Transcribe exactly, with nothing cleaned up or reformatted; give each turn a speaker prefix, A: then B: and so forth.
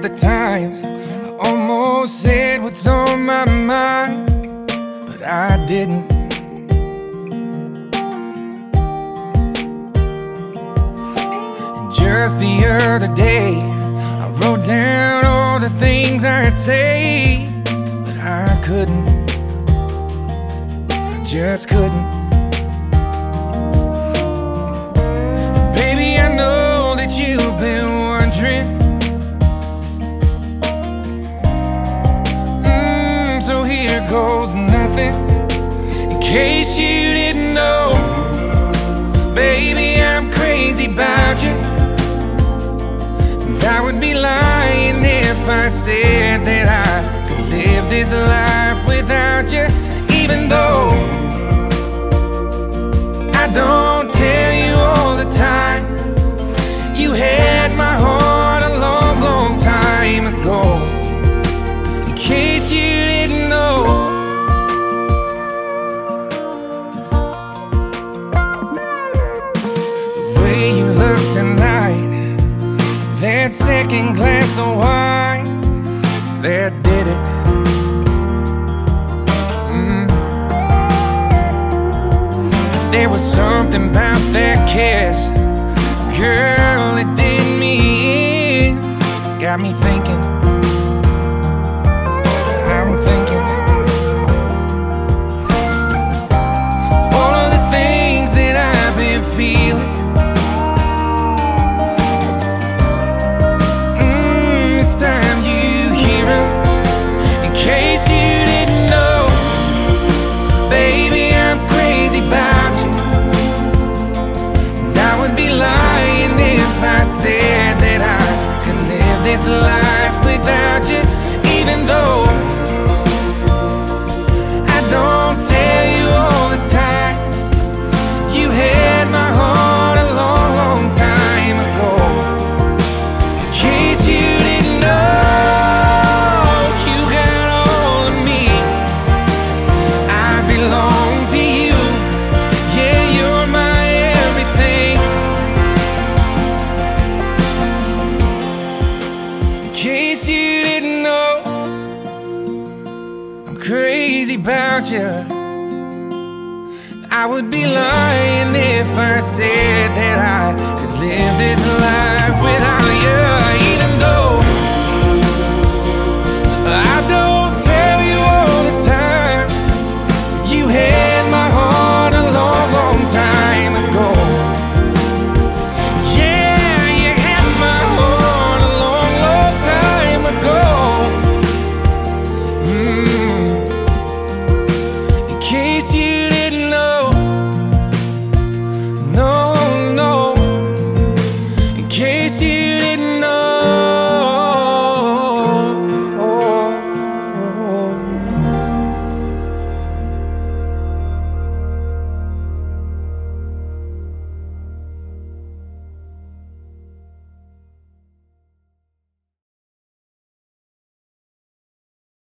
A: the times I almost said what's on my mind, but I didn't. And just the other day, I wrote down all the things I'd say, but I couldn't. I just couldn't. Baby, I know that you've been wondering, mm, so here goes nothing. In case you didn't know, baby, I'm crazy about you. And I would be lying if I said that I could live this life without you. Even though I don't tell you all the time, you had my heart a long, long time ago. In case you didn't know, the way you look tonight, that second glass of wine, that did it. Mm. There was something about that kiss, girl, it did me in. Got me thinking, I'm thinking all of the things that I've been feeling. Mm, it's time you hear 'em. In case you didn't know, baby, I'm crazy about you. And I would be lying if I said that I could live this life without you. Even though I don't tell you all the time, you had my heart a long, long time ago. In case you didn't know, you got all of me. I belong to you. Yeah, you're my everything. In case you didn't know, I'm crazy about you. I would be lying if I said that I could live this life without you.